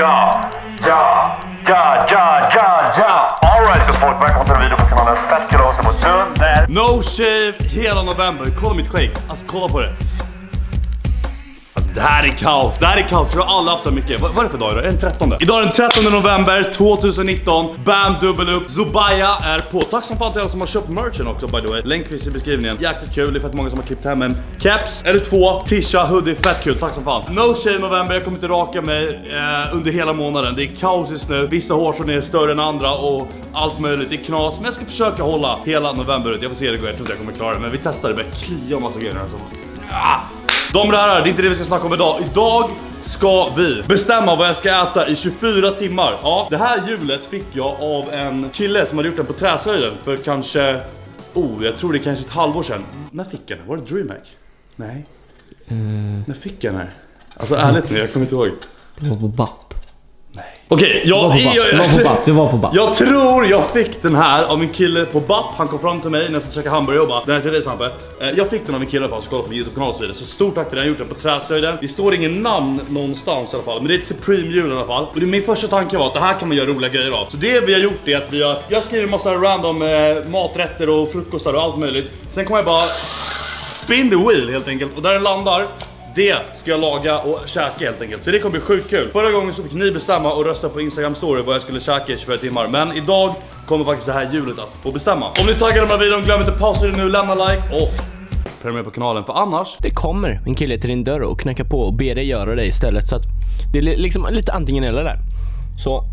Alright, så folk, välkommen till video på kanalen Fettkalas mot Dunder. No shave hela november. Kolla mitt skägg. Alltså kolla på det. Alltså det här är kaos. Det här är kaos. Jag har aldrig haft så mycket. Vad är det för dag idag? Är det den 13? Idag är den 13 november 2019. Bam, dubbel upp. Zubaya är på. Tack som fan till alla som har köpt merchen också, by the way. Länk finns i beskrivningen. Jäkligt kul. Det är för att många som har klippt hem en caps eller 2 tisha, hoodie. Fett kul. Tack som fan. No shave november. Jag kommer inte raka mig under hela månaden. Det är kaos just nu. Vissa hårstrån är större än andra och allt möjligt. Det är knas. Men jag ska försöka hålla hela november ut. Jag får se det går. Jag tror inte jag kommer klara det. Men vi testar det. Det börjar klia massa grejer här. De där, det är inte det vi ska snacka om idag. Idag ska vi bestämma vad jag ska äta i 24 timmar. Ja, det här hjulet fick jag av en kille som hade gjort den på Träslöjden för kanske, jag tror det är kanske ett halvår sedan. När fick jag den? Var det DreamHack? Nej. När fick jag den här? Alltså ärligt nu, jag kommer inte ihåg. Det var på BAP. Nej. Okej, det var på BAP. Jag tror jag fick den här av en kille på BAP. Han kom fram till mig när jag skulle käka hamburgare och bara, den här till dig Sampe. Jag fick den av en kille för att kolla på YouTube-kanal och så vidare. Så stort tack till den, jag har gjort den på Träslöjden. Det står ingen namn någonstans i alla fall, men det är ett Supreme-hjul i alla fall. Och det min första tanke var att det här kan man göra roliga grejer av. Så det vi har gjort är att jag skriver en massa random maträtter och frukostar och allt möjligt. Sen kommer jag bara spin the wheel helt enkelt. Och där den landar, det ska jag laga och käka helt enkelt. Så det kommer bli sjukt kul. Förra gången så fick ni bestämma och rösta på Instagram story vad jag skulle käka i 24 timmar. Men idag kommer faktiskt det här hjulet att få bestämma. Om ni taggar de här videon, glöm inte pausa det nu, lämna like och prenumerera på kanalen. För annars det kommer en kille till din dörr och knackar på och ber dig göra det istället. Så att det är liksom lite antingen eller där. Så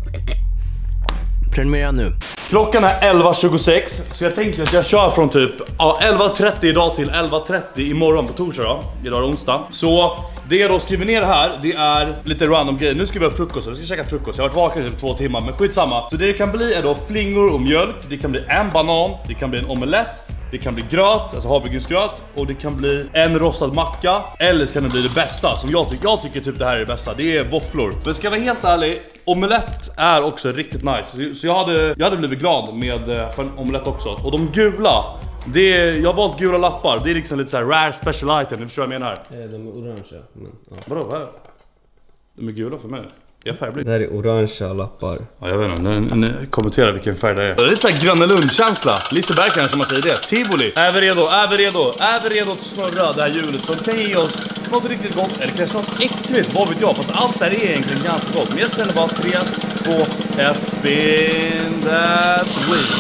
prenumerera nu. Klockan är 11:26, så jag tänker att jag kör från typ 11:30 idag till 11:30 imorgon på torsdag då. Idag är onsdag. Så det jag då skriver ner här, det är lite random grejer. Nu ska vi ha frukost, vi ska käka frukost. Jag har varit vaken i typ 2 timmar, men skitsamma. Så det kan bli är då flingor och mjölk. Det kan bli en banan, det kan bli en omelett. Det kan bli gröt, alltså havregrynsgröt. Och det kan bli en rostad macka. Eller så kan det bli det bästa, som jag tycker typ det här är det bästa. Det är våfflor. Men ska jag vara helt ärlig, omelett är också riktigt nice. Så jag hade blivit glad med för en omelett också. Och de gula, jag har valt gula lappar. Det är liksom lite så här rare special item, ni förstår vad jag menar. De är orangea. Men, ja. Vadå, vad är det? De är gula för mig. Jag är färgblind. Det här är orangea lappar. Ja, jag vet inte, ni kommenterar vilken färg det är. Det är lite såhär Gröna Lund-känsla. Liseberg kanske man säger det. Tivoli. Är vi redo att snurra det här hjulet som kan ge oss något riktigt gott. Eller kanske något äckligt, vad vet jag. Fast allt där är egentligen ganska gott. Men jag ställer bara 3, 2, 1, spin that wheel.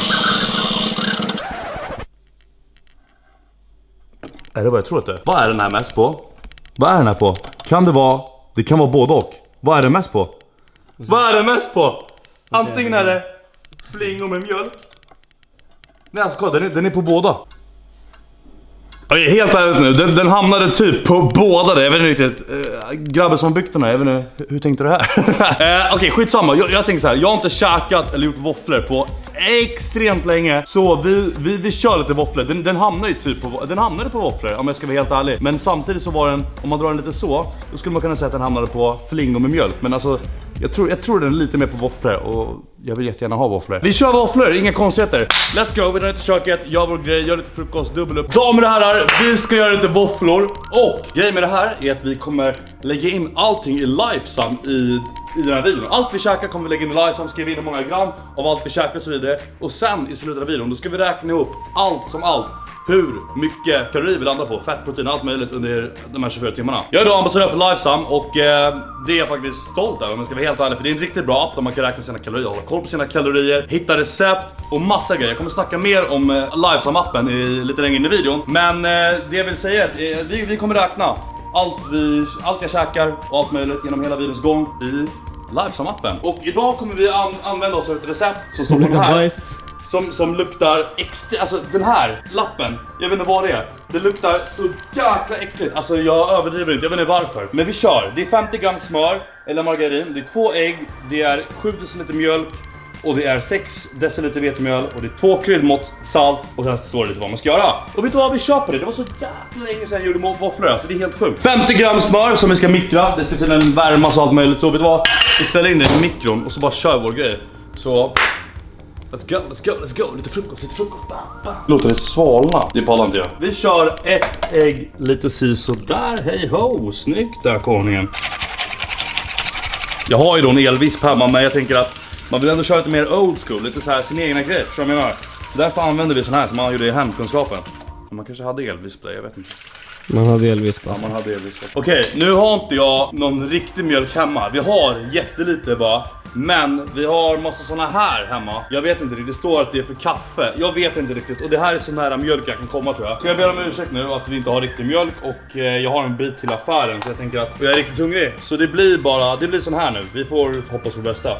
Är det vad jag tror att det är? Vad är den här mest på? Vad är den här på? Det kan vara både och. Vad är det mest på? Vad är det mest på? Antingen är det flingor med mjölk. Nej alltså kolla, den är på båda. Helt ärligt nu, den hamnade typ på båda. Jag vet inte riktigt, grabben som byggt den här, jag vet inte, hur tänkte du här? Okej, skitsamma, jag tänker så här. Jag har inte käkat eller gjort våfflor på extremt länge. Så vi kör lite våfflor. Den hamnar ju typ på, den hamnade på våfflor om jag ska vara helt ärlig. Men samtidigt så var den, om man drar den lite så, då skulle man kunna säga att den hamnade på flingor med mjölk. Men alltså, jag tror den är lite mer på våfflor. Och jag vill jättegärna ha våfflor. Vi kör våfflor, inga konstigheter. Let's go, vi drar till köket, gör vår grej, gör lite frukost, dubbel upp. Damer och herrar, vi ska göra lite våfflor. Och grejen med det här är att vi kommer lägga in allting i Lifesum i den här videon. Allt vi käkar kommer vi lägga in i Lifesum, skriva in hur många gram av allt vi käkar och så vidare. Och sen i slutet av videon, då ska vi räkna ihop allt som allt. Hur mycket kalorier vi landar på, fett, protein, allt möjligt under de här 24 timmarna. Jag är då ambassadör för Lifesum och det är jag faktiskt stolt över om jag ska vara helt ärlig. För det är en riktigt bra app där man kan räkna sina kalorier, hålla koll på sina kalorier, hitta recept och massa grejer. Jag kommer snacka mer om Lifesum-appen lite längre in i videon. Men det jag vill säga är att vi kommer räkna allt jag käkar och allt möjligt genom hela videons gång i Lifesum-appen. Och idag kommer vi använda oss av ett recept som står på här. Som luktar extra, alltså den här lappen, jag vet inte vad det är. Det luktar så jäkla äckligt, alltså jag överdriver inte, jag vet inte varför. Men vi kör, det är 50 gram smör eller margarin, det är 2 ägg, det är 7 deciliter mjölk och det är 6 deciliter vetemjöl och det är 2 kryddmått salt och sen står det lite vad man ska göra. Och vet du vad, vi kör på det, det var så jäkla länge sedan jag gjorde våfflor, så det är helt sjukt. 50 gram smör som vi ska mikra, det ska till en värma och allt möjligt. Så vet du vad, vi ställer in det i mikron och så bara kör vår grej. Så Let's go. Lite frukost. Låter det svalna? Det pallar inte jag. Vi kör 1 ägg, lite sisådär. Hej ho, snyggt där konungen. Jag har ju då en elvisp hemma, men jag tänker att man vill ändå köra lite mer old school, lite så här sin egna grej, förstår du vad jag menar? Därför använder vi sån här som man gjorde i hemkunskapen. Man kanske hade elvisp där, jag vet inte. Man hade elvisp. Ja, man hade elvisp. Okej, nu har inte jag någon riktig mjölk hemma. Vi har jättelite bara. Men vi har massa såna här hemma. Jag vet inte riktigt, det står att det är för kaffe. Jag vet inte riktigt, och det här är så nära mjölk jag kan komma, tror jag. Så jag ber om ursäkt nu att vi inte har riktig mjölk. Och jag har en bit till affären, så jag tänker att jag är riktigt hungrig. Så det blir sån här nu. Vi får hoppas på bästa.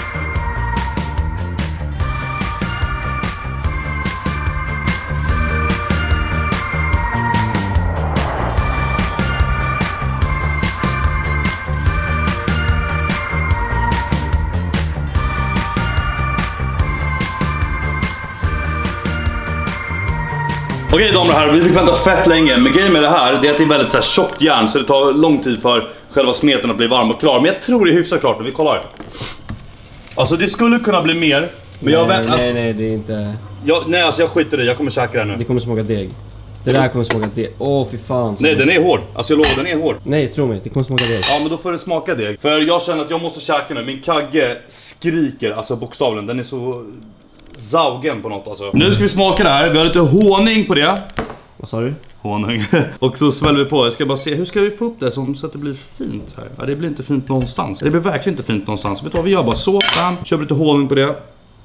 Okej damer och herrar, vi fick vänta fett länge. Men grejen med det här, det är att det är väldigt så här tjockt järn, så det tar lång tid för själva smeten att bli varm och klar. Men jag tror det är hyfsat klart när vi kollar. Alltså det skulle kunna bli mer. Men jag vet, alltså, nej, det är inte... nej, alltså jag skiter i det, jag kommer käka det nu. Det kommer smaka deg. Det där kommer smaka deg. Åh, fy fan. Nej, den är hård. Alltså jag lovar, den är hård. Nej, tro mig, det kommer smaka deg. Ja, men då får det smaka deg. För jag känner att jag måste käka nu. Min kagge skriker, alltså bokstavligen. Den är så... zaugen på något alltså. Nu ska vi smaka det här. Vi har lite honung på det. Vad sa du? Honung. Och så sväller vi på. Jag ska bara se, hur ska vi få upp det så att det blir fint här? Ja, det blir inte fint någonstans. Det blir verkligen inte fint någonstans. Vet du vad vi gör? Bara så, bam. Kör lite honung på det.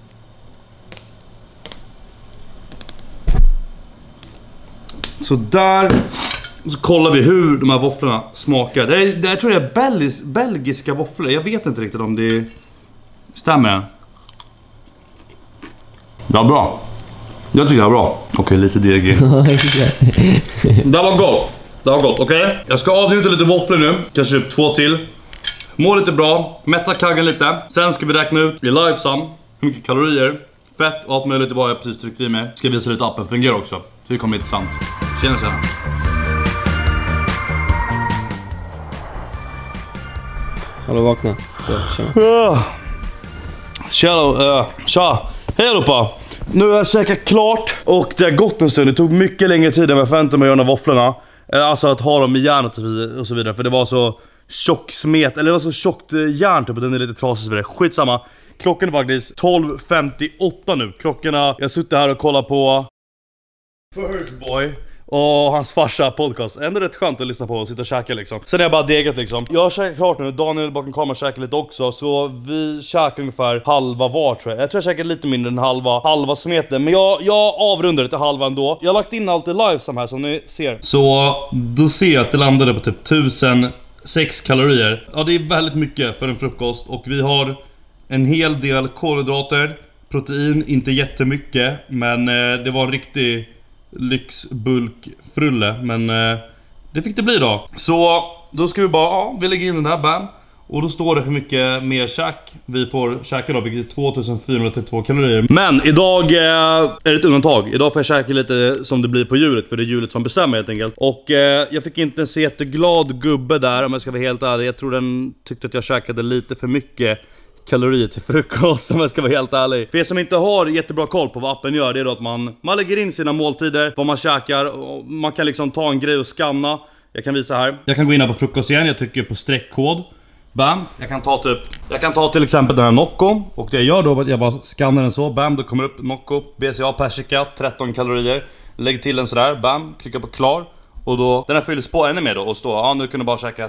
Så där. Så kollar vi hur de här våfflorna smakar. Det tror jag är belgiska våfflor. Jag vet inte riktigt om det stämmer. Ja, bra. Jag tycker det var bra. Okej, lite degig. Det var gott. Det var gott, okej? Jag ska avnjuta lite våfflor nu. Kanske typ 2 till. Må lite bra. Mätta kaggen lite. Sen ska vi räkna ut i livesum hur mycket kalorier, fett och allt möjligt vad jag precis tryckte i mig. Ska visa lite appen fungerar också. Så det kommer bli intressant. Tjena, tjena. Hallå, vakna. Så, tjena. Tja. Hej allihopa. Nu har jag käkat klart och det har gått en stund. Det tog mycket längre tid än jag förväntade mig att göra de här våfflorna. Alltså att ha dem i järnet och så vidare. För det var så tjock smet, eller det var så tjockt järn typ, och den är lite trasig och så vidare. Skitsamma. Klockan är faktiskt 12:58 nu. Klockorna, jag sitter här och kollar på First Boy och hans farsa podcast. Ändå rätt skönt att lyssna på och sitta och käka liksom. Sen är jag bara degat liksom. Jag har käkat klart nu, Daniel bakom kameran käkar lite också. Så vi käkar ungefär halva var, tror jag. Jag tror jag käkar lite mindre än halva smeten. Men jag avrundar det till halva ändå. Jag har lagt in allt i live som här som ni ser. Så då ser jag att det landade på typ 1006 kalorier. Ja, det är väldigt mycket för en frukost. Och vi har en hel del kolhydrater. Protein, inte jättemycket. Men det var en riktig lyxbulkfrulle, men det fick det bli då. Så då ska vi bara, vi lägger in den här, bam. Och då står det hur mycket mer käk vi får käka då, vilket är 2432 kalorier. Men idag är det ett undantag. Idag får jag käka lite som det blir på djuret, för det är djuret som bestämmer helt enkelt. Och jag fick inte en så jätteglad gubbe där, om jag ska vara helt ärlig. Jag tror den tyckte att jag käkade lite för mycket kalorier till frukost, om jag ska vara helt ärlig. För er som inte har jättebra koll på vad appen gör, det är då att man lägger in sina måltider, vad man käkar, och man kan liksom ta en grej och scanna. Jag kan visa här. Jag kan gå in här på frukost igen, jag trycker på streckkod. Bam, jag kan ta till exempel den här Nocco. Och det jag gör då är att jag bara scannar den så. Bam, då kommer upp Nocco, BCA, persika, 13 kalorier. Lägg till den sådär, bam, klicka på klar. Och då, den här fylls på ännu mer då och står, ja nu kunde bara käka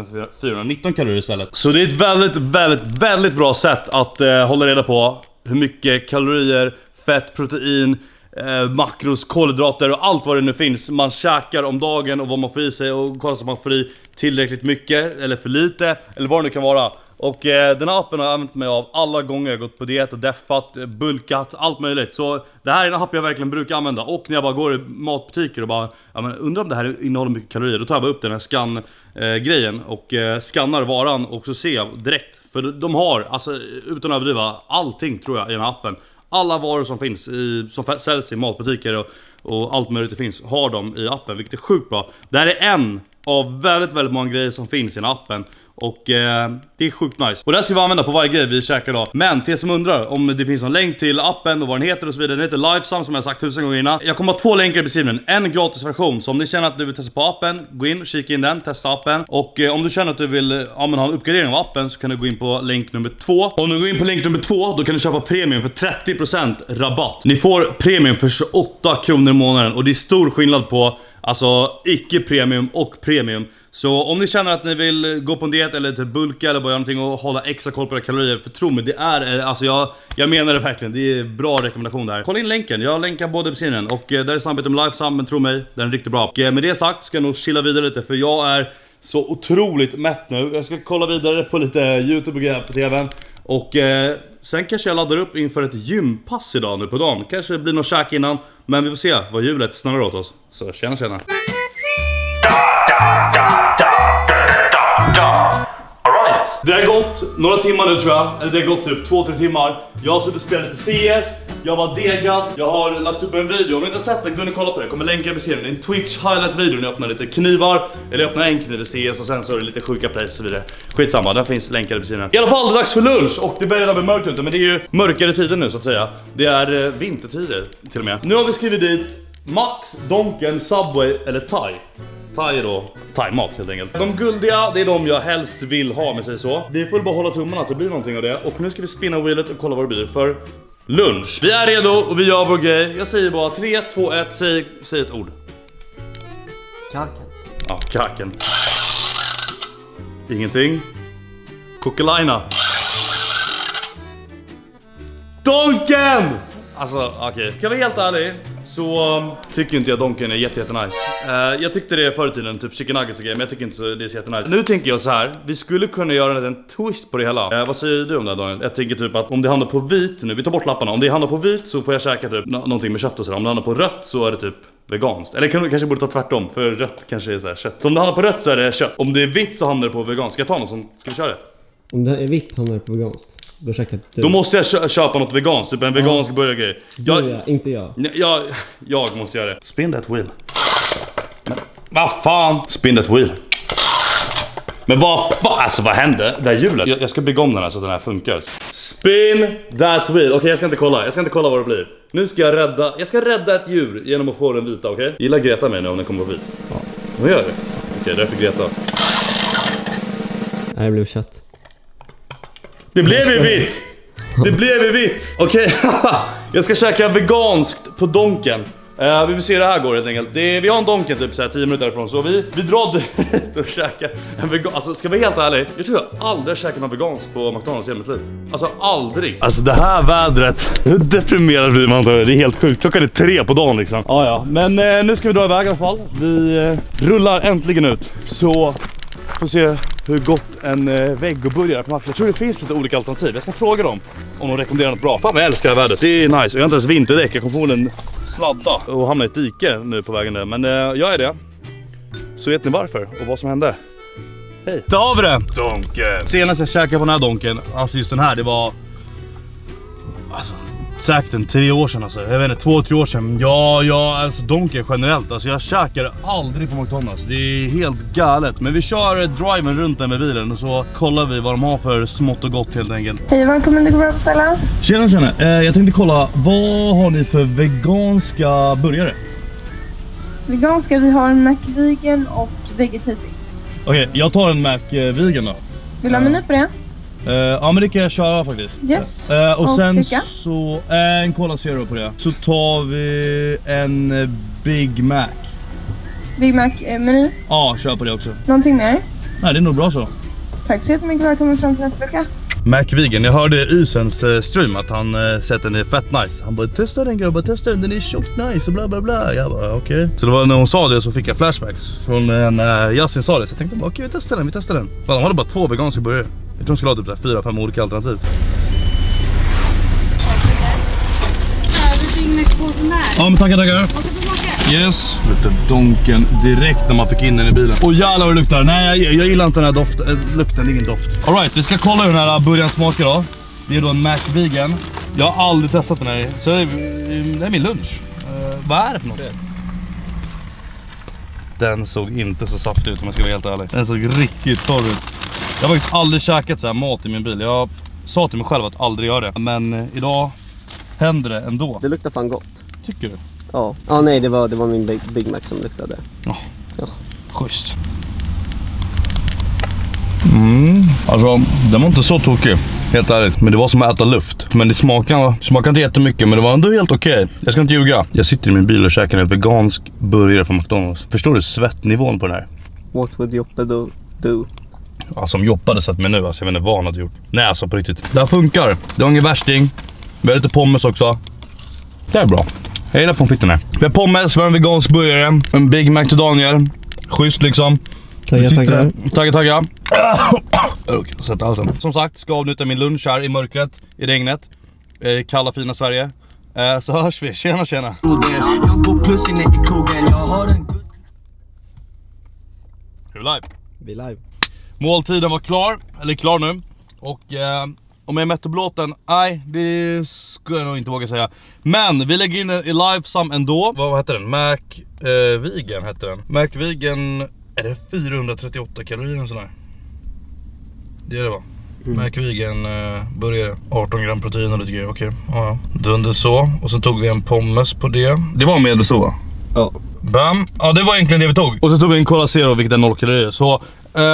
2419 kalorier istället. Så det är ett väldigt bra sätt att hålla reda på hur mycket kalorier, fett, protein, makros, kolhydrater och allt vad det nu finns man käkar om dagen och vad man får i sig, och kolla så man får i tillräckligt mycket eller för lite eller vad det nu kan vara. Och den här appen har jag använt mig av alla gånger jag gått på diet och deffat, bulkat, allt möjligt. Så det här är en app jag verkligen brukar använda. Och när jag bara går i matbutiker och bara, ja men undrar om det här innehåller mycket kalorier, då tar jag bara upp den här scan-grejen och scannar varan, och så ser jag direkt. För de har, alltså utan att överdriva, allting tror jag i den här appen. Alla varor som finns som säljs i matbutiker och allt möjligt det finns, har de i appen, vilket är sjukt bra. Det här är en av väldigt många grejer som finns i den här appen. Och det är sjukt nice. Och det här ska vi använda på varje grej vi käkar idag. Men till er som undrar om det finns någon länk till appen och vad den heter och så vidare. Den heter Lifesum som jag sagt 1000 gånger innan. Jag kommer ha 2 länkar i beskrivningen. En gratis version. Så om ni känner att du vill testa på appen, gå in och kika in den, testa appen. Och om du känner att du vill ha en uppgradering av appen så kan du gå in på länk nummer 2. Om du går in på länk nummer 2 då kan du köpa premium för 30% rabatt. Ni får premium för 28 kronor i månaden. Och det är stor skillnad på alltså icke-premium och premium. Så om ni känner att ni vill gå på en diet eller typ bulka eller bara göra någonting och hålla extra koll på era kalorier, för tro mig, det är, alltså jag menar det verkligen, det är bra rekommendation där. Kolla in länken, jag länkar både på sidan och där är samarbete med Lifesum, men tro mig, den är riktigt bra. Och med det sagt ska jag nog chilla vidare lite för jag är så otroligt mätt nu. Jag ska kolla vidare på lite YouTube och grejer på tvn. Och sen kanske jag laddar upp inför ett gympass idag nu på dagen. Kanske blir någon käk innan, men vi får se vad hjulet snurrar åt oss. Så tjena. Alright. Det har gått några timmar nu tror jag. Eller det har gått typ 2-3 timmar. Jag har suttit och spelat lite CS. Jag var degad. Jag har lagt upp en video. Om ni inte har sett den kan ni kolla på det. Jag kommer länka i beskrivningen. En Twitch highlight video när jag öppnar lite knivar. Eller jag öppnar en kniv i CS och sen så är det lite sjuka plays och så vidare. Skitsamma, den finns länkar i beskrivningen. I alla fall, det är dags för lunch. Och det börjar bli mörkt ute. Men det är ju mörkare tider nu så att säga. Det är vintertider till och med. Nu har vi skrivit dit Max, Donken, Subway eller Thai. Thai då, thai-mat helt enkelt. De guldiga, det är de jag helst vill ha med sig så. Vi får bara hålla tummarna att det blir någonting av det. Och nu ska vi spinna wheelet och kolla vad det blir för lunch. Vi är redo och vi gör vår grej. Jag säger bara 3, 2, 1, säg ett ord. Kaken. Ja, kaken. Ingenting. Kokelina. Donken! Alltså, okej. Ska jag vara helt ärlig så tycker inte jag Donken är jättenice. Jag tyckte det förr i tiden, typ chicken nuggets och grejer, men jag tycker inte så det är så jättenice. Nu tänker jag så här, vi skulle kunna göra en twist på det hela. Vad säger du om det här, Daniel? Jag tänker typ att om det hamnar på vit nu, vi tar bort lapparna. Om det hamnar på vit så får jag käka typ någonting med kött och sådär. Om det hamnar på rött så är det typ veganskt. Eller kanske borde ta tvärtom, för rött kanske är så här kött. Så om det hamnar på rött så är det kött. Om det är vitt så hamnar det på veganskt. Ska jag ta någon som, ska vi köra det? Om det är vitt hamnar det på veganskt. Då måste jag köpa något veganskt, typ en vegansk burgergrej. Inte jag. Jag måste göra det. Spin that wheel. Men, vad fan? Spin that wheel. Men alltså vad hände? Det här hjulet. Jag ska bygga om den här så att den här funkar. Spin that wheel. Okej, jag ska inte kolla vad det blir. Nu ska jag ska rädda ett djur genom att få den vita, okej? Gillar Greta mig nu om den kommer på vit? Ja. Vad gör det? Okej, därför Greta. Nej, det blev kött. Det blev ju vitt! Det blev ju vitt! Okej, jag ska käka veganskt på Donken. Vi vill se hur det här går helt enkelt. Vi har en Donken typ så här 10 minuter därifrån. Så vi drar dit och käkar en vegan. Alltså ska vi vara helt ärlig, jag tror jag aldrig har käkat någon veganskt på McDonalds i mitt liv. Alltså aldrig. Alltså det här vädret, hur deprimerad blir man? Det är helt sjukt, klockan är 3 på dagen liksom. Ja, men nu ska vi dra iväg i alla fall. Vi rullar äntligen ut. Så får se hur gott en vegoburgare på Max. Jag tror det finns lite olika alternativ. Jag ska fråga dem om de rekommenderar något bra. Fan vad jag älskar det här vädret. Det är nice. Jag har inte ens vinterdäck. Jag kommer förmodligen sladda och hamna i ett dike nu på vägen där. Men jag är det. Så vet ni varför och vad som hände. Hej. Där har vi det. Donken. Senast jag käkade på den här Donken, alltså just den här, det var alltså säkert en 3 år sedan alltså. Jag vet inte, 2-3 år sedan. Ja, alltså Donken generellt. Alltså jag käkar aldrig på McDonalds. Det är helt galet. Men vi kör driven runt den med bilen och så kollar vi vad de har för smått och gott helt enkelt. Hej, välkommen, det går bra att beställa. Tjena. Jag tänkte kolla, vad har ni för veganska burgare? Veganska, vi har en McVegan och vegetating. Okej, jag tar en McVegan då. Vill du ha meny på det? Ja, men det kan jag köra faktiskt. Yes. Och sen dricka? så en Cola Zero på det. Så tar vi en Big Mac. Big Mac meny. Ja, kör på det också. Någonting mer? Nej, det är nog bra så. Tack så jättemycket, välkommen fram till nästa vecka. McVegan, jag hörde Ysens stream att han sett den är fett nice. Han bara, testa den grabbar, testa den, den är tjockt nice och bla bla bla. Jag bara, okej. Så det var när hon sa det så fick jag flashbacks från när Yasin sa det. Så jag tänkte bara, okej, vi testar den. För de hade bara 2 veganska burgare. Jag tror de skulle ha typ 4-5 olika alternativ. Ja, men tackar. Yes. Luktar Donken direkt när man fick in den i bilen. Och jävlar vad det luktar. Nej, jag gillar inte den här lukten, ingen doft. Alright, vi ska kolla hur den här burgaren smakar då. Det är då en McVegan. Jag har aldrig testat den här. Så det är min lunch. Vad är det för något? Den såg inte så saftig ut om jag ska vara helt ärlig. Den såg riktigt torr ut. Jag har faktiskt aldrig käkat så här mat i min bil. Jag sa till mig själv att aldrig göra det. Men idag händer det ändå. Det luktar fan gott. Tycker du? Ja. Ja, nej, det var min Big Mac som luktade. Ja. Ja. Schysst. Alltså, den var inte så tokig, helt ärligt. Men det var som att äta luft. Men det smakade inte jättemycket, men det var ändå helt okej. Jag ska inte ljuga. Jag sitter i min bil och käkar en vegansk burgare från McDonald's. Förstår du svettnivån på den här? What would Joppe do? Ja, som Joppe hade sett mig nu, alltså jag vet inte vad han hade gjort. Nej, alltså på riktigt. Det här funkar. Det var ingen värsting. Vi har lite pommes också. Det är bra. Jag gillar pomfritten här. Vi har pommes, vi har en vegansk burgare. En Big Mac till Daniel. Schysst liksom. Tagga. Sätta halsen. Som sagt, ska avnytta min lunch här i mörkret, i regnet, i kalla fina Sverige. Så hörs vi. Tjena. Är vi live? Vi live. Måltiden var klar, eller klar nu. Och om jag är mätt och blåten, nej, det skulle jag nog inte våga säga. Men vi lägger in den i livesam ändå. Vad heter den? McVegan heter den. McVegan, är det 438 kalorier en sån här? Det är det, va? McVegan burgare, 18 gram protein och lite grejer, okej. Ja. Dunder så, och så tog vi en pommes på det. Det var med så, va? Ja. Bam, ja det var egentligen det vi tog. Och så tog vi en Cola Zero, vilket är 0 kalorier. Så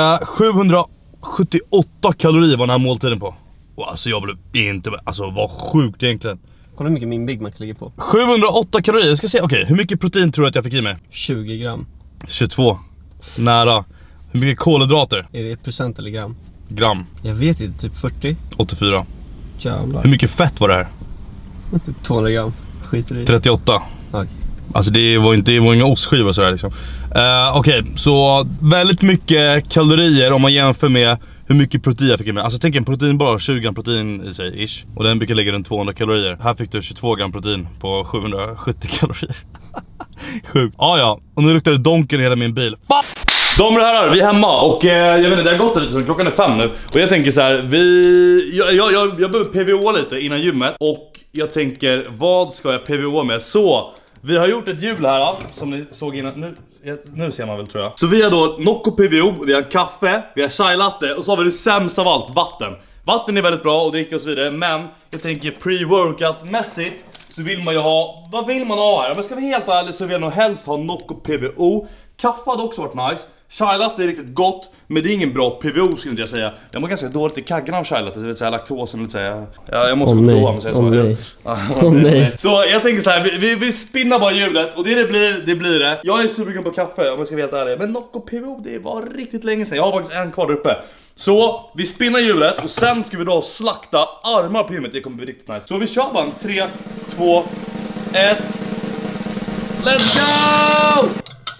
778 kalorier var den här måltiden på. Och alltså jag blev inte, alltså vad sjukt egentligen. Kolla hur mycket min Big Mac ligger på. 708 kalorier, jag ska se, okej, hur mycket protein tror du att jag fick i mig? 20 gram. 22, nära. Hur mycket kolhydrater? Är det procent eller gram? Gram. Jag vet inte, typ 40. 84. Jävlar. Hur mycket fett var det här? Typ 200 gram. Skiter i. 38. Okay. Alltså det var inga ostskivor sådär liksom. Okej, så väldigt mycket kalorier om man jämför med hur mycket protein jag fick i mig. Alltså tänk en protein bara 20 gram protein i sig ish. Och den brukar ligga runt 200 kalorier. Här fick du 22 gram protein på 770 kalorier. Sjukt. Ja, och nu luktar det donken i hela min bil. Damer och herrar, vi är hemma och jag vet inte, det har gått lite så klockan är 5 nu. Och jag tänker så här, jag behöver PVO lite innan gymmet. Och jag tänker, vad ska jag PVO med? Så, vi har gjort ett hjul här som ni såg innan. Nu ser man väl, tror jag. Så vi har då Nocco PVO, vi har kaffe, vi har chai latte och så har vi det sämsta av allt, vatten. Vatten är väldigt bra att dricka och så vidare, men jag tänker pre-workout mässigt så vill man ju ha, vad vill man ha här? Men ska vi helt ärligt så vill jag nog helst ha Nocco PVO. Kaffe hade också varit nice. Chai latte är riktigt gott, men det är ingen bra PVO skulle inte jag säga. Jag mår ganska dåligt i kaggen av chai latte, det vill säga laktosen lite säga. Ja, jag måste gå på toa om säger så. Nej. Så jag tänker så här, vi spinnar bara hjulet och det blir det. Jag är sugen på kaffe om jag ska vara helt ärlig, men Nocco PVO, det var riktigt länge sedan. Jag har faktiskt en kvar där uppe. Så vi spinnar hjulet och sen ska vi då slakta armar på gymmet. Det kommer bli riktigt nice. Så vi kör bara 3, 2, 1. Let's go!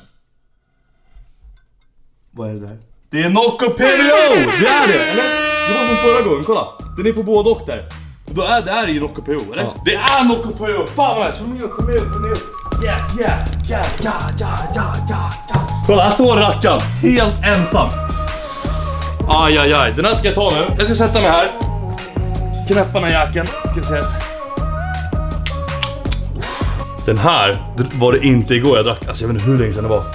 Vad är det där? Det är Nocco PVO! Det är det, eller? Det var från förra gången, kolla. Den är på både och där. Och då är det här ju Nocco PVO, eller? Ja. Det är Nocco PVO! Fan vad nice! Kom ut! Yes, yeah! Kolla, här står rackaren. Helt ensam. Aj. Den här ska jag ta nu. Jag ska sätta mig här. Knäppa den här jacken. Ska vi se. Den här var det inte igår jag drack. Alltså jag vet inte hur länge sedan det var.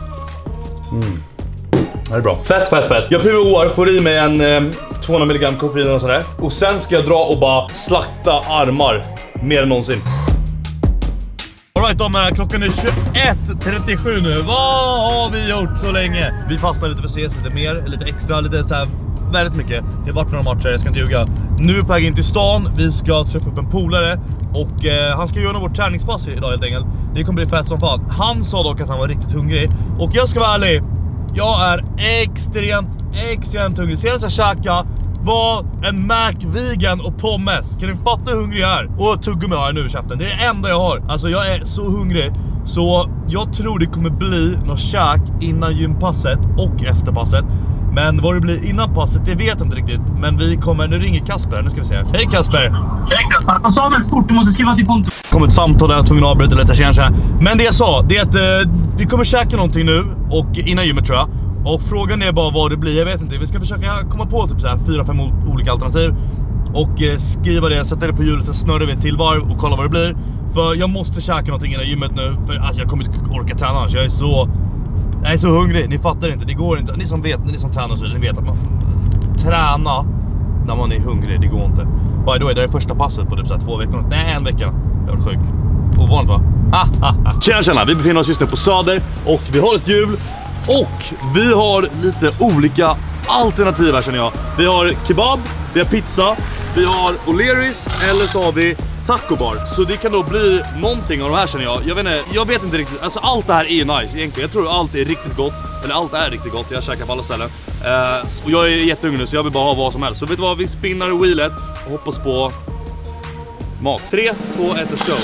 Det är bra. Fett. Jag PVOar, får i mig en 200 mg koffein och sådär. Och sen ska jag dra och bara slakta armar mer än någonsin. Alright damer, klockan är 21:37 nu. Vad har vi gjort så länge? Vi fastnar lite för CS, lite mer, lite extra, lite så här, väldigt mycket. Det har varit några matcher, jag ska inte ljuga. Nu är vi på väg in till stan, vi ska träffa upp en polare. Och han ska göra vårt träningspass idag helt enkelt. Det kommer bli fett som fan. Han sa dock att han var riktigt hungrig. Och jag ska vara ärlig, jag är extremt hungrig. Så jag ska käka var en McVegan och pommes. Kan ni fatta hur hungrig jag är? Och tuggummi har jag nu i käften. Det är det enda jag har. Alltså jag är så hungrig. Så jag tror det kommer bli något käk innan gympasset och efter passet. Men vad det blir innan passet, det vet jag inte riktigt. Men vi kommer, nu ringer Kasper, nu ska vi se. Hej Kasper! Hej Kasper, vad sa du fort? Du måste skriva till Pontus. Kom ett samtal där jag tvungen att avbryta lite, tjena. Men det jag sa, det är att vi kommer käka någonting nu och innan gymmet tror jag. Och frågan är bara vad det blir, jag vet inte. Vi ska försöka komma på typ så här 4-5 olika alternativ. Och skriva det, sätta det på hjulet, så snurrar vi ett till varv och kolla vad det blir. För jag måste käka någonting innan gymmet nu. För alltså, jag kommer inte orka träna annars, jag är så hungrig, ni fattar inte, det går inte. Ni som vet, ni som tränar så, ni vet att träna när man är hungrig, det går inte. By the way, det är första passet på typ så här 2 veckor. Nej, 1 vecka. Jag var sjuk. Ovanligt va? Tjena, vi befinner oss just nu på Söder och vi har ett hjul och vi har lite olika alternativ här känner jag. Vi har kebab, vi har pizza, vi har O'Learys eller så har vi taco bar. Så det kan då bli någonting av de här känner jag. Jag vet inte riktigt, alltså allt det här är nice egentligen. Jag tror allt är riktigt gott, eller allt är riktigt gott, jag käkar på alla ställen. Och jag är jättehungrig så jag vill bara ha vad som helst. Så vet du vad, vi spinnar wheelet och hoppas på mat. 3, 2, 1, let's go.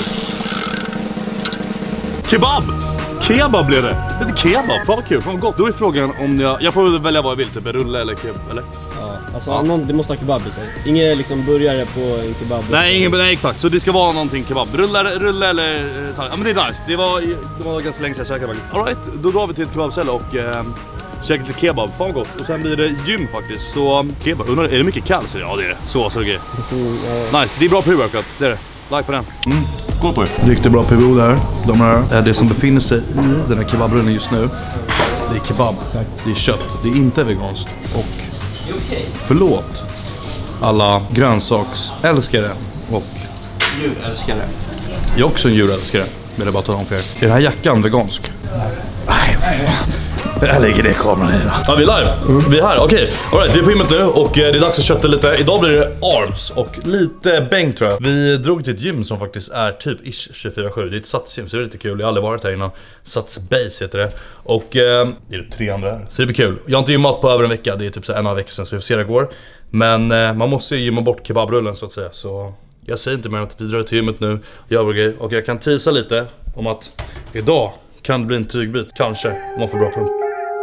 Kebab! Kebab blev det! Det är kebab, fan vad kul, fan vad gott. Då är frågan om jag får välja vad jag vill, typ rulle eller kebab, eller? Ja, alltså det måste ha kebab i sig. Ingen liksom burgare på en kebab. Nej, nej exakt, så det ska vara någonting kebab. Rulle eller ja men det är nice, det var ganska länge sedan jag käkade faktiskt. All right, då drar vi till ett kebabställe och käkar lite kebab, fan vad gott. Och sen blir det gym faktiskt, så kebab, undrar, är det mycket kalcier? Ja det är det, så grejer. Nice, det är bra pre-workout, det är det. Like på den. Skål på er. Riktigt bra PVO där. De här, det som befinner sig i den här kebabrullen just nu, det är kebab, det är kött, det är inte veganskt. Och förlåt alla grönsaksälskare och Djurälskare. jag är också en djurälskare. Vill jag bara tala om för er. Är den här jackan vegansk? Nej, fan. Jag lägger det i kameran här då. Ja, vi är live. Vi är här, okej. Alright, vi är på gymmet nu och det är dags att kötta lite. Idag blir det arms och lite bänk tror jag. Vi drog till ett gym som faktiskt är typ ish 24/7. Det är ett satsgym så det är lite kul. Jag har aldrig varit här innan. Sats Base heter det. Och det är 3 andra här. Så det blir kul. Jag har inte gymmat på över en vecka. Det är typ så 1,5 vecka sedan så vi får se det går. Men man måste ju gymma bort kebabrullen så att säga. Så jag säger inte mer än att vi drar till gymmet nu. Gör vår grej. Och jag kan teasa lite om att idag kan det bli en tygbit. Kanske, om man får bra punkt.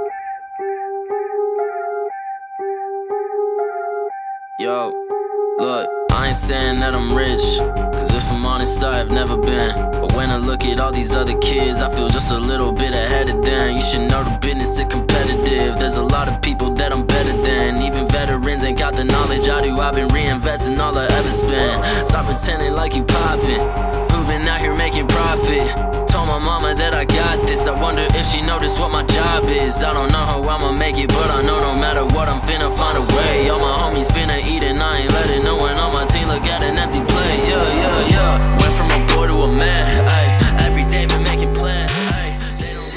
Yo, look, I ain't saying that I'm rich, cause if I'm honest, I've never been. But when I look at all these other kids, I feel just a little bit ahead of them. You should know the business is competitive. There's a lot of people that I'm better than. Even veterans ain't got the knowledge I do. I've been reinvesting all I ever spent. Stop pretending like you poppin'. Who been out here making profit? Told my mama that I got this. I wonder if she noticed what my job is. I don't know how I'ma make it, but I know no matter what, I'm finna find a way. All my homies finna eat and I ain't letting no one on my team look at an empty plate. Yeah. Went from a boy to a man. Ay, every day been making plans. Ay, they don't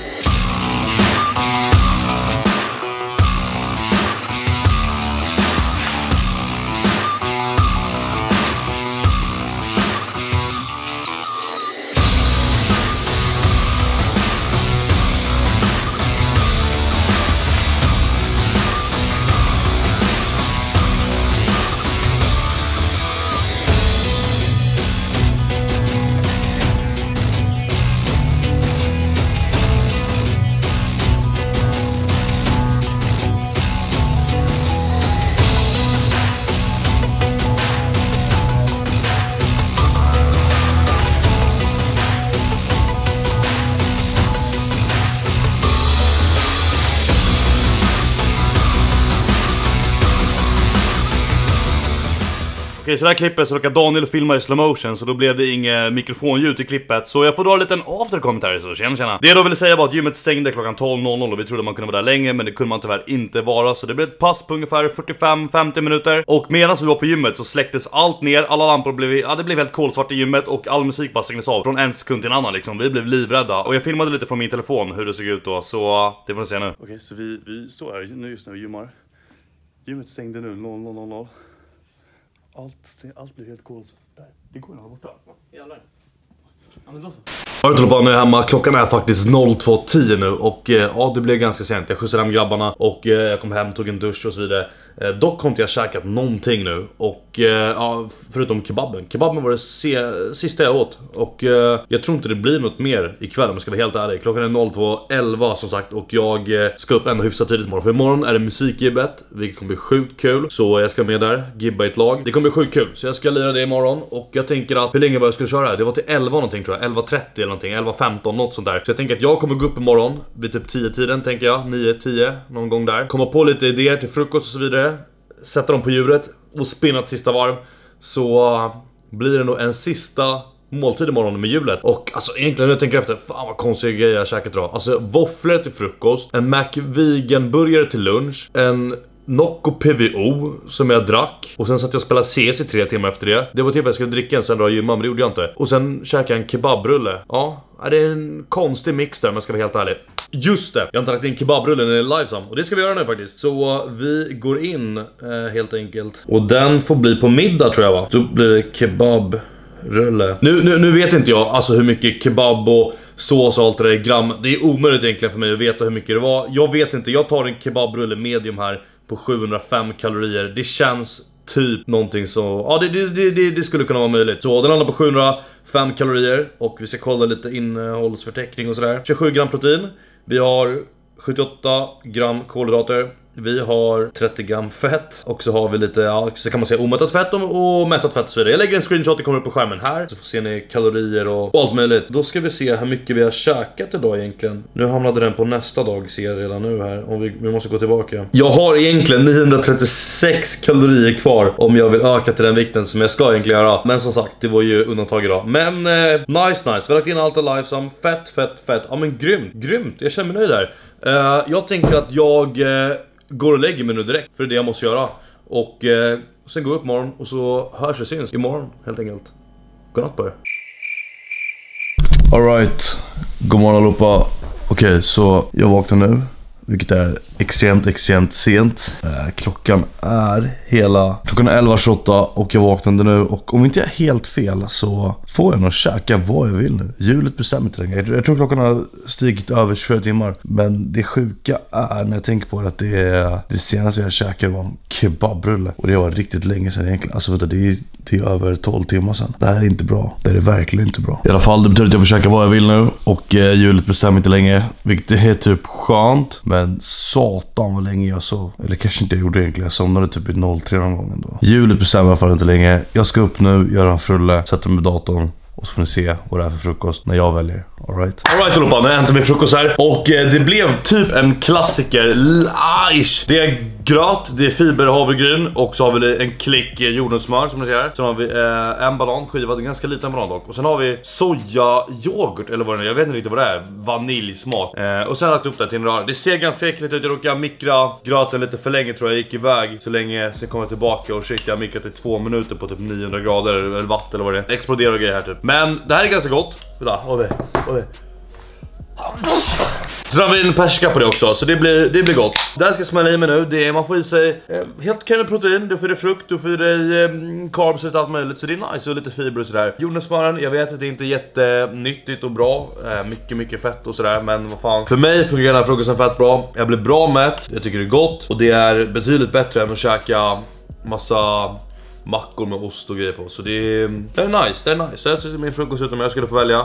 Okej, så det här klippet så råkade Daniel filma i slow motion, så då blev det inget mikrofonljud i klippet. Så jag får dra en liten afterkommentar, så tjena. Det jag då ville säga var att gymmet stängde klockan 12.00 och vi trodde man kunde vara där länge, men det kunde man tyvärr inte vara. Så det blev ett pass på ungefär 45-50 minuter. Och medan vi var på gymmet så släcktes allt ner, alla lampor blev, det blev helt kolsvart i gymmet och all musik bara stängdes av från en sekund till en annan liksom. Vi blev livrädda. Och jag filmade lite från min telefon hur det såg ut då, så det får ni se nu. Okej, så vi står här nu just när vi gymmar. Gymmet stängde nu 00.00. Allt blir helt coolt. Det går här borta. Jävlar. Ja, men då så. Jag håller på nu hemma. Klockan är faktiskt 02:10 nu och ja, det blev ganska sent. Jag skjutsade hem grabbarna och jag kom hem, tog en dusch och så vidare. Dock har inte jag käkat någonting nu och ja, förutom kebaben. Kebaben var det sista jag åt och jag tror inte det blir något mer ikväll om jag ska vara helt ärlig. Klockan är 02:11 som sagt och jag ska upp ändå hyfsat tidigt imorgon. För imorgon är det musikgibbet, vilket kommer bli sjukt kul. Så jag ska med där, gibba i ett lag. Det kommer bli sjukt kul, så jag ska lira det imorgon. Och jag tänker att, hur länge var jag skulle köra här? Det var till 11 någonting tror jag, 11:30 eller någonting, 11:15 något sånt där. Så jag tänker att jag kommer gå upp imorgon vid typ 10-tiden tänker jag, 9-10 någon gång där. Komma på lite idéer till frukost och så vidare. Sätta dem på djuret och spinna ett sista varv. Så blir det nog en sista måltid imorgon med hjulet. Och alltså egentligen när jag tänker efter, fan vad konstiga grejer jag käkat idag. Alltså våfflor till frukost, en McVegan burgare till lunch, en Nocco PVO som jag drack. Och sen satt jag och spelade CS i 3 timmar efter det. Det var tillfället jag skulle dricka en, sen dra och gymma, men det gjorde jag inte. Och sen käkade jag en kebabrulle. Ja, det är en konstig mix där, men jag ska vara helt ärlig. Just det, jag har inte lagt in kebabrulle när det är livesam. Och det ska vi göra nu faktiskt. Så vi går in helt enkelt. Och den får bli på middag tror jag, va? Då blir det kebabrulle. Nu vet inte jag alltså hur mycket kebab och sås och allt det där i gram. Det är omöjligt egentligen för mig att veta hur mycket det var. Jag vet inte, jag tar en kebabrulle medium här på 705 kalorier. Det känns typ någonting så... Ja, det skulle kunna vara möjligt. Så den landar på 705 kalorier. Och vi ska kolla lite innehållsförteckning och sådär. 27 gram protein. Vi har 78 gram kolhydrater. Vi har 30 gram fett. Och så har vi lite, ja, så kan man säga omättat fett och mättat fett och så vidare. Jag lägger en screenshot, det kommer upp på skärmen här. Så får se ni kalorier och allt möjligt. Då ska vi se hur mycket vi har käkat idag egentligen. Nu hamnade den på nästa dag, ser jag redan nu här. Om vi måste gå tillbaka. Jag har egentligen 936 kalorier kvar om jag vill öka till den vikten som jag ska egentligen göra. Men som sagt, det var ju undantag idag. Men nice. Vi har lagt in allt live som fett. Ja men grymt. Jag känner mig nöjd där. Jag tänker att jag... går och lägger mig nu direkt, för det är det jag måste göra. Och sen går upp imorgon och så hörs och syns imorgon helt enkelt. Godnatt på er. Alright, god morgon allihopa. Okej, så jag vaknar nu, vilket är extremt sent. Klockan är 11:28 och jag vaknade nu. Och om inte jag är helt fel så får jag nog käka vad jag vill nu. Hjulet bestämmer inte längre. Jag tror klockan har stigit över 24 timmar. Men det sjuka är när jag tänker på att det senaste jag käkade var en kebabrulle. Och det var riktigt länge sedan egentligen. Alltså vet du, det är över 12 timmar sedan. Det här är inte bra. Det är verkligen inte bra. I alla fall, det betyder att jag får käka vad jag vill nu. Och hjulet bestämmer inte längre. Vilket är typ skönt. Men satan vad länge jag sov. Eller kanske inte jag gjorde egentligen. Jag somnade typ i 03 någon gång ändå. Hjulet bestämmer i alla fall inte länge. Jag ska upp nu, göra en frulle, sätta mig med datorn. Och så får ni se vad det är för frukost när jag väljer. Alright allihopa, nu äter min frukost här. Och det blev typ en klassiker. Det är gröt, det är fiber, havregryn. Och så har vi en klick jordnötssmör som ni ser. Sen har vi en banan, skivad, en ganska liten banan dock. Och sen har vi sojayoghurt eller vad det är, jag vet inte riktigt vad det är. Vaniljsmak. Och sen har jag lagt upp det till en rör. Det ser ganska äckligt ut, jag råkade mikra gröten lite för länge tror jag. Gick iväg så länge, sen kom jag tillbaka och jag mikrat i 2 minuter på typ 900 grader eller watt eller vad det är. Det exploderar och grejer här typ. Men det här är ganska gott. Så har vi en perska på det också, så det blir gott. Det här ska smälla i mig nu. Man får i sig helt okej med protein. Du får i frukt, du får i carbs och allt möjligt. Så det är nice och lite fiber och sådär. Jordnötssmören, jag vet att det inte är jättenyttigt och bra. Mycket fett och sådär. Men vad fan, för mig fungerar den här frukosten fett bra. Jag blir bra mätt, jag tycker det är gott. Och det är betydligt bättre än att käka massa mackor med ost och grejer på. Så det är nice. Så jag ser min frukost ut om jag skulle få välja.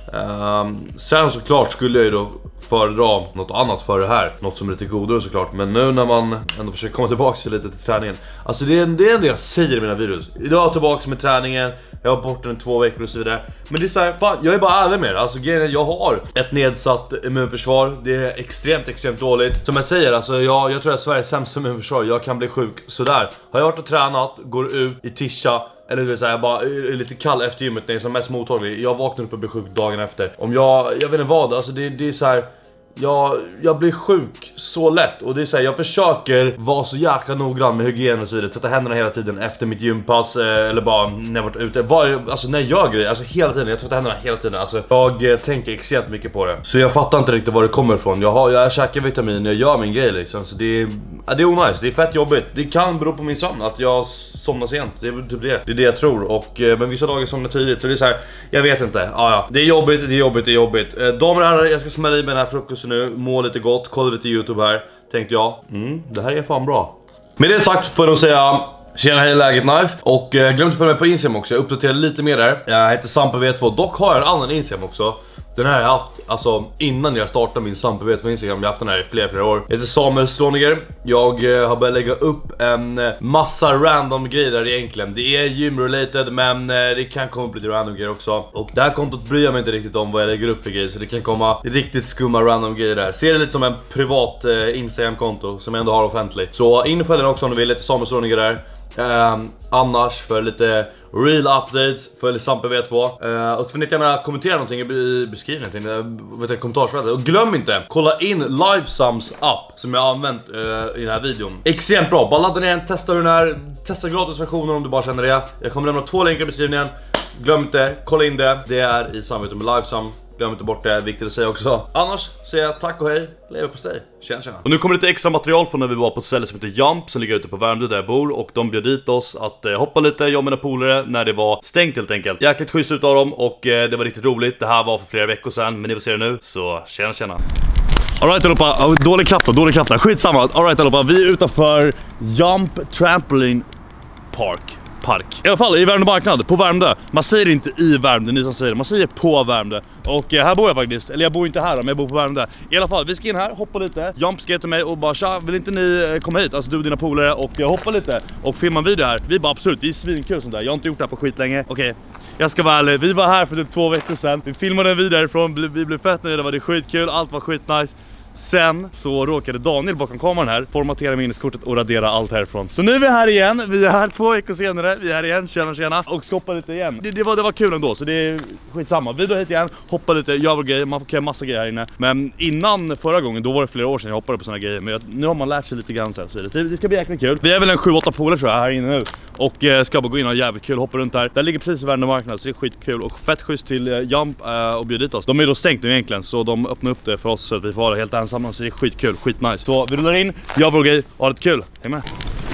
Sen såklart skulle jag ju då föredra något annat för det här. Något som är lite godare såklart. Men nu när man ändå försöker komma tillbaka lite till träningen. Alltså det är det jag säger i mina videos. Idag är jag tillbaka med träningen. Jag har bort den 2 veckor och så vidare. Men det är så här, fan, jag är bara ärlig med det. Alltså jag har ett nedsatt immunförsvar. Det är extremt dåligt. Som jag säger, alltså jag tror att Sveriges sämsta immunförsvar. Jag kan bli sjuk sådär. Har jag varit och tränat, går ut i tisha, eller du säger bara är lite kall efter gymmet när jag är som mest mottaglig. Jag vaknar upp och blir sjuk dagen efter. Om jag vet inte vad, alltså det är så här. Jag blir sjuk så lätt. Och det är så här, jag försöker vara så jäkla noggrann med hygien och så vidare. Sätta händerna hela tiden efter mitt gympass. Eller bara när jag varit ute. Alltså när jag gör grejer, alltså hela tiden. Jag tvättar händerna hela tiden. Alltså jag tänker extremt mycket på det. Så jag fattar inte riktigt var det kommer ifrån. Jag käkar vitamin, jag gör min grej liksom. Så det är onajs, det är fett jobbigt. Det kan bero på min sömn, att jag somnar sent. Det är typ det. Det är det jag tror. Och men vissa dagar somnar tidigt. Så det är så här, jag vet inte. Ja. Det är jobbigt. Damer och herrar, jag ska smälla i med den här frukosten nu. Må lite gott, kolla lite YouTube här. Tänkte jag, det här är fan bra. Med det sagt får jag nog säga tjena, hej, läget nice. Och glöm inte att följa med på Instagram också. Jag uppdaterar lite mer där. Jag heter Sampe V2. Dock har jag en annan Instagram också. Den här har jag haft, alltså innan jag startade min Sampe V2 Instagram. Jag har haft den här i flera år. Jag heter Samuel Sloniger. Jag har börjat lägga upp en massa random grejer där egentligen. Det är gym-related, men det kan komma lite random grejer också. Och det här kontot bryr jag mig inte riktigt om vad jag lägger upp för grejer. Så det kan komma riktigt skumma random grejer där. Ser det lite som en privat Instagram-konto som jag ändå har offentligt. Så in och följ den också om du vill, lite Samuel Sloniger där. Annars för lite real updates. Följ Sampe V2. Och så får ni gärna kommentera någonting i beskrivningen till kommentarsfältet. Och glöm inte, kolla in Livesums app som jag har använt i den här videon. Extremt bra, bara ladda ner den, testa hur den är. Testa gratisversionen om du bara känner det. Jag kommer lämna 2 länkar i beskrivningen. Glöm inte, kolla in det. Det är i samarbete med Livesum. Glöm inte bort det, viktigt att säga också. Annars säger jag tack och hej, lever på dig. Tjena. Och nu kommer lite extra material från när vi var på ett ställe som heter Jump, som ligger ute på Värmdö där jag bor. Och de bjöd dit oss att hoppa lite, jag och mina polare, när det var stängt helt enkelt. Jäkligt schysst utav dem och det var riktigt roligt. Det här var för flera veckor sedan, men ni får se det nu. Så tjena. Alright allihopa, dålig klapp där, skitsamma. Alright allihopa, vi är utanför Jump Trampoline Park. I alla fall i Värmdö marknad, på Värmdö. Man säger inte i Värmdö, ni som säger det. Man säger på Värmdö. Och här bor jag faktiskt. Eller jag bor inte här, men jag bor på Värmdö. I alla fall, vi ska in här, hoppa lite. Jump skrev till mig och bara, tja, vill inte ni komma hit? Alltså du och dina polare och hoppa lite. Och filma en video här. Vi bara, absolut, det är svinkul sånt där. Jag har inte gjort det här på skit länge. Okej, jag ska vara ärlig. Vi var här för typ 2 veckor sedan. Vi filmade en video härifrån, vi blev fett nöjda, det var skitkul. Allt var skitnice. Sen så råkade Daniel bakom kameran här formatera minneskortet och radera allt härifrån. Så nu är vi här igen, vi är här 2 veckor senare. Vi är här igen, tjena och skoppa lite igen. Det var kul ändå, så det är skitsamma. Vi drar hit igen, hoppa lite, gör vår grej. Man får kräva massa grejer här inne. Men innan förra gången, då var det flera år sedan jag hoppade på såna grejer. Men nu har man lärt sig lite grann så det ska bli jäkligt kul. Vi är väl en 7-8 polare tror jag här inne nu. Och ska bara gå in och jävligt kul, hoppa runt här. Där ligger precis i Värmdö marknad, så det är skitkul. Och fett schysst till Jump och bjöd dit oss. De är då stängt nu egentligen, så de öppnar upp det för oss så att vi får vara helt ensamma. Så det är skitkul, skitnice. Så vi rullar in, gör vår grej, ha det kul. Häng med.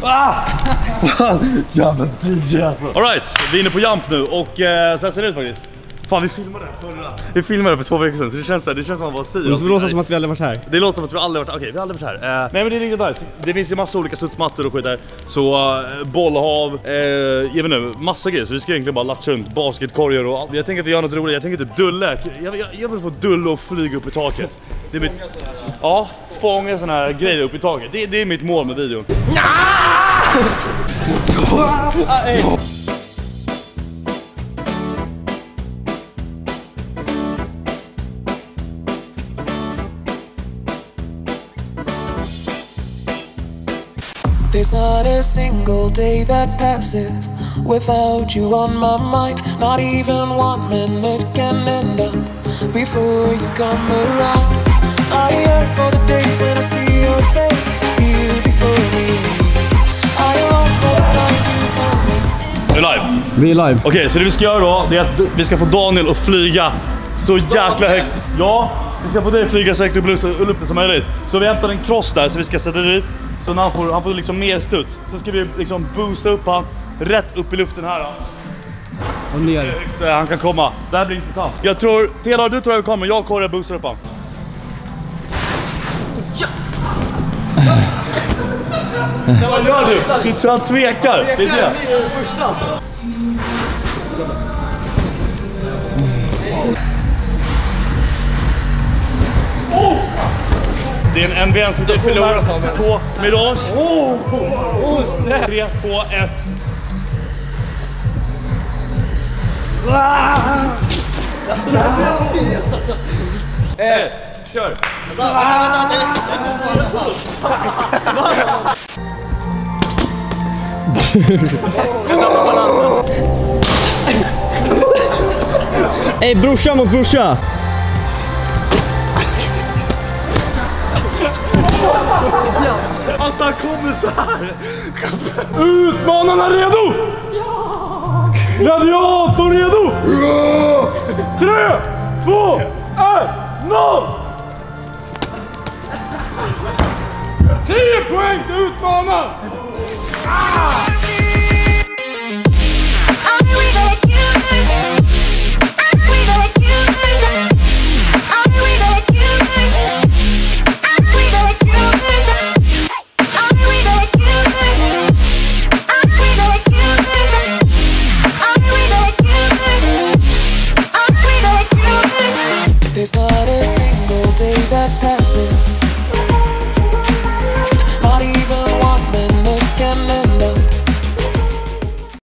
Jävla DJ alltså. Alright, vi är inne på Jump nu och så här ser det ut faktiskt. Fan, vi filmade för 2 veckor sedan, så det känns som man bara säger. Det låter som att vi aldrig varit här. Det låter som att vi aldrig varit här. Okej, vi har aldrig varit här. Nej men det är riktigt nice. Det finns ju massa olika studsmattor och skit där. Så bollhav, jag vet inte, massa grejer. Så vi ska egentligen bara latcha runt, basketkorgar och allt. Jag tänker att vi gör något roligt. Jag tänker typ dulle. Jag vill få dulle och flyga upp i taket. Det är mitt... Ja, fånga såna här grejer upp i taket. Det är mitt mål med videon. There's not a single day that passes without you on my mind. Not even 1 minute can end up before you come around. I yearn for the days when I see your face here before me. I long for the time to know me. Vi är live. Vi är live. Okej, så det vi ska göra då, det är att vi ska få Daniel att flyga så jäkla högt. Ja, vi ska få dig att flyga så högt upp i luften som möjligt. Så vi hämtar en cross där, så vi ska sätta dit. Så han får liksom mer studs. Sen ska vi liksom boosta upp han rätt upp i luften här då. Och ner. Han kan komma. Det här blir intressant. Jag tror, Telar, du tror jag kommer. Jag kommer boostar upp han. Ja! Nej, vad gör du? Du tror han tvekar. Det är det. Första alltså. Det är en NBN som du förlorar på Mirage. 3, 2, 1. Kör. Ey, brorsa mot brorsa. Alltså han kommer så här. Utmanarna redo? Ja! Gladiator redo? Ja! 3, 2, 1, 0! 10 poäng till utmanaren!